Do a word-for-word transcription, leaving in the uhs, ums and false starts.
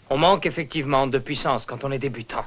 On manque effectivement de puissance quand on est débutant.